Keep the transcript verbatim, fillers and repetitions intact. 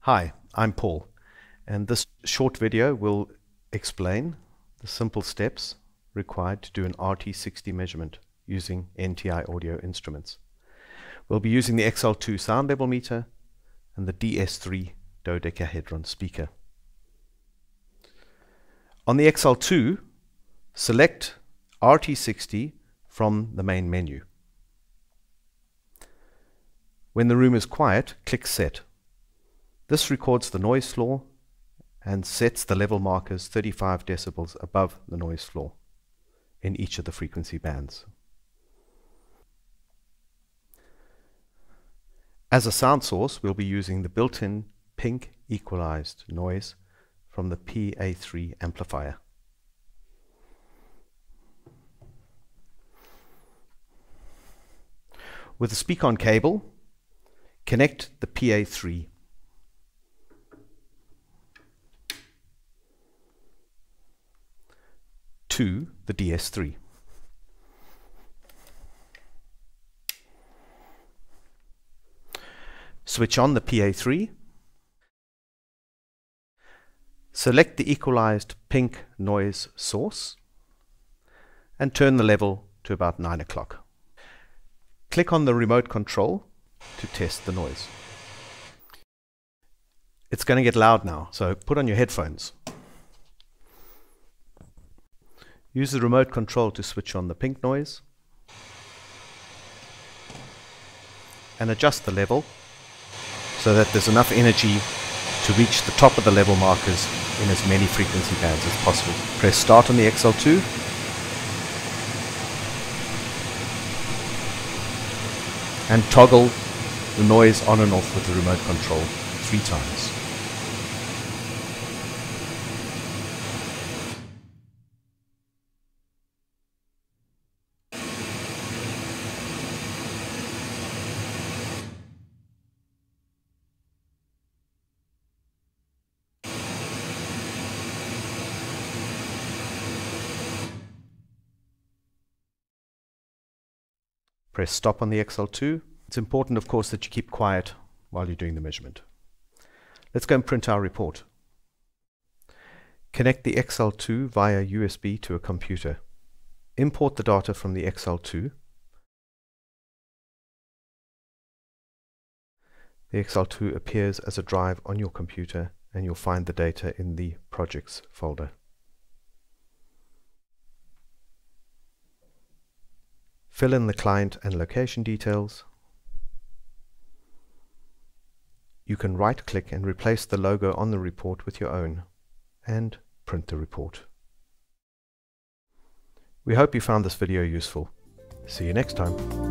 Hi, I'm Paul, and this short video will explain the simple steps required to do an R T sixty measurement using N T I audio instruments. We'll be using the X L two sound level meter and the D S three dodecahedron speaker. On the X L two, select R T sixty from the main menu. When the room is quiet, click Set. This records the noise floor and sets the level markers thirty-five decibels above the noise floor in each of the frequency bands. As a sound source, we'll be using the built-in pink equalized noise from the P A three amplifier. With the speak-on cable, connect the P A three to the D S three. Switch on the P A three. Select the equalized pink noise source and turn the level to about nine o'clock. Click on the remote control to test the noise. It's going to get loud now, so put on your headphones. Use the remote control to switch on the pink noise and adjust the level so that there's enough energy to reach the top of the level markers in as many frequency bands as possible. Press Start on the X L two and toggle the noise on and off with the remote control three times. Press Stop on the X L two. It's important, of course, that you keep quiet while you're doing the measurement. Let's go and print our report. Connect the X L two via U S B to a computer. Import the data from the X L two. The X L two appears as a drive on your computer, and you'll find the data in the Projects folder. Fill in the client and location details. You can right-click and replace the logo on the report with your own, and print the report. We hope you found this video useful. See you next time.